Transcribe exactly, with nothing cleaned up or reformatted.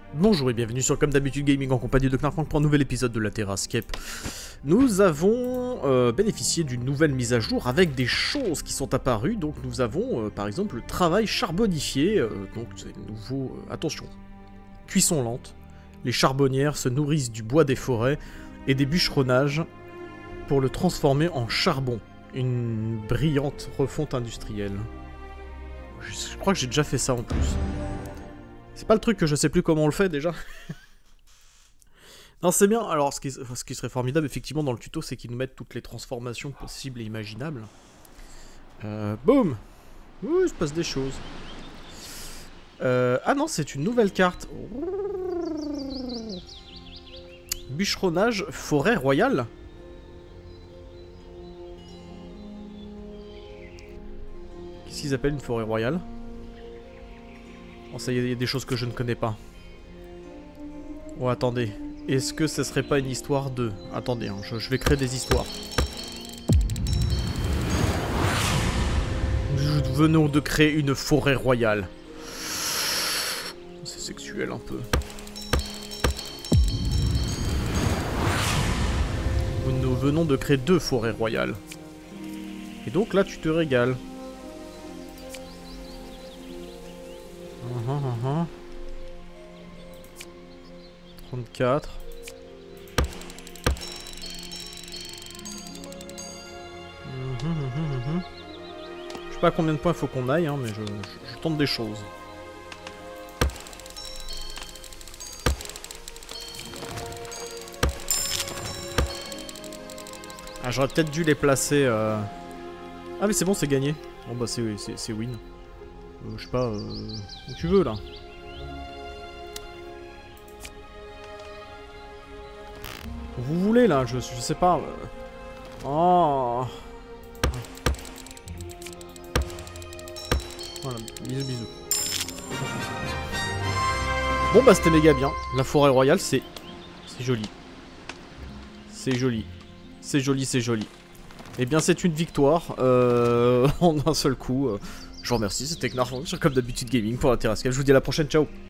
Bonjour et bienvenue sur Comme d'habitude Gaming en compagnie de Knarfrank pour un nouvel épisode de la Terrascape. Nous avons euh, bénéficié d'une nouvelle mise à jour avec des choses qui sont apparues. Donc nous avons euh, par exemple le travail charbonnifié. Euh, donc c'est nouveau. Euh, attention, cuisson lente. Les charbonnières se nourrissent du bois des forêts et des bûcheronnages pour le transformer en charbon. Une brillante refonte industrielle. Je, je crois que j'ai déjà fait ça en plus. C'est pas le truc que je sais plus comment on le fait déjà. Non, c'est bien. Alors, ce qui, ce qui serait formidable, effectivement, dans le tuto, c'est qu'ils nous mettent toutes les transformations possibles et imaginables. Euh, boum. Ouh, il se passe des choses. Euh, ah non, c'est une nouvelle carte. Bûcheronnage, forêt royale. Qu'est-ce qu'ils appellent une forêt royale? Oh, ça y a des choses que je ne connais pas. Oh, attendez. Est-ce que ce serait pas une histoire de... Attendez, hein, je, je vais créer des histoires. Nous venons de créer une forêt royale. C'est sexuel un peu. Nous venons de créer deux forêts royales. Et donc là, tu te régales. Uh -huh, uh -huh. trente-quatre. Uh -huh, uh -huh, uh -huh. Je sais pas à combien de points il faut qu'on aille, hein, mais je, je, je tente des choses. Ah, j'aurais peut-être dû les placer... Euh... Ah mais c'est bon, c'est gagné. Bon bah c'est win. Euh, je sais pas, euh, où tu veux là. Où vous voulez là, je, je sais pas. Euh... Oh. Voilà, bisous bisous. Bon bah c'était méga bien. La forêt royale c'est... C'est joli. C'est joli. C'est joli, c'est joli. Eh bien c'est une victoire. Euh... en un seul coup. Euh... Je vous remercie, c'était Knarfrank sur Comme d'habitude Gaming pour la Terrascape. Je vous dis à la prochaine, ciao.